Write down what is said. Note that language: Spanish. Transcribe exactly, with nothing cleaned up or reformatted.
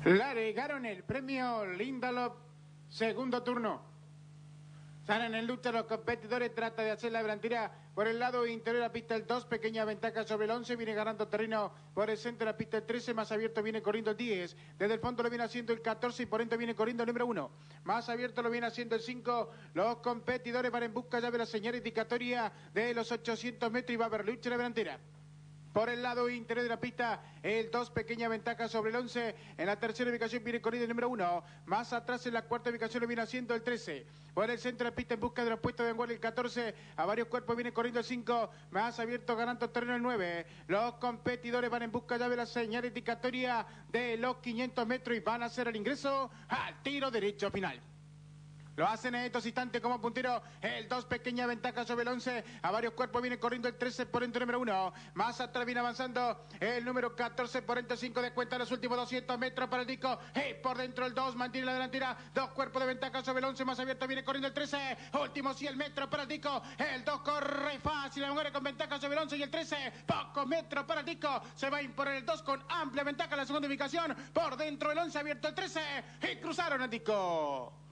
Largaron el premio Lindalop, segundo turno. Están en el lucha los competidores, trata de hacer la delantera por el lado interior de la pista el dos, pequeña ventaja sobre el once, viene ganando terreno por el centro de la pista el trece, más abierto viene corriendo el diez, desde el fondo lo viene haciendo el catorce y por dentro viene corriendo el número uno, más abierto lo viene haciendo el cinco, los competidores van en busca ya de la señal indicatoria de los ochocientos metros y va a haber lucha la delantera. Por el lado interior de la pista, el dos, pequeña ventaja sobre el once. En la tercera ubicación viene corriendo el número uno. Más atrás en la cuarta ubicación lo viene haciendo el trece. Por el centro de la pista en busca de los puestos de Anguilla el catorce. A varios cuerpos viene corriendo el cinco. Más abierto ganando terreno el nueve. Los competidores van en busca ya de la señal indicatoria de los quinientos metros y van a hacer el ingreso al tiro derecho final. Lo hacen en estos instantes como puntero. El dos, pequeña ventaja sobre el once. A varios cuerpos viene corriendo el trece por dentro número uno. Más atrás viene avanzando el número catorce por dentro cinco. De cuenta los últimos doscientos metros para el disco. Y por dentro el dos mantiene la delantera. Dos cuerpos de ventaja sobre el once. Más abierto viene corriendo el trece. Últimos cien metros para el disco. El dos corre fácil. La mujer con ventaja sobre el once y el trece. Pocos metros para el disco. Se va a imponer el dos con amplia ventaja en la segunda ubicación. Por dentro el once abierto el trece. Y cruzaron el disco.